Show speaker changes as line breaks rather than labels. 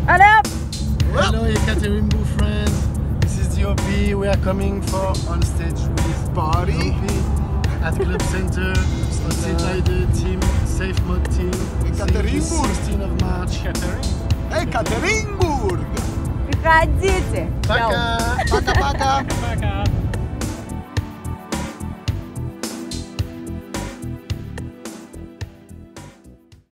Allez hop!
Hello Ekaterinbourg friends, this is the OP. We are coming for on stage with
Party
at Club Center, hosted by the team Safe Mod team.
Ekaterinbourg.
16th of March.
Ekaterinbourg!
Приходите!
Пока!
Пока-пока!
Пока.